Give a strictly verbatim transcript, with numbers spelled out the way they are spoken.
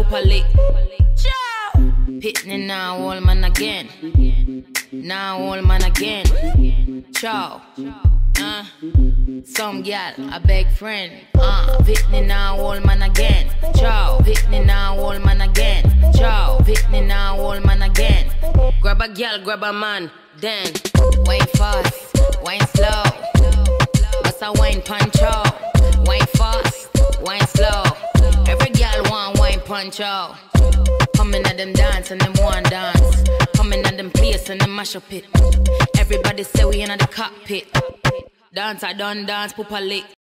a lick. Pitney now, old man again. Now, old man again. Chow. Uh, some gal, a big friend. Uh, Pitney now, old man again. Chow. Pitney now, old man again. Chow. Pitney now, old man again. Grab a gal, grab a man, then wine fast, wine slow. Bust a wine punch out. Wine fast, wine slow. Every gal want wine punch out. Coming at them dance and them one dance. Coming at them place and them mash up it. Everybody say we in the cockpit. Dance, I done dance, poop a lick.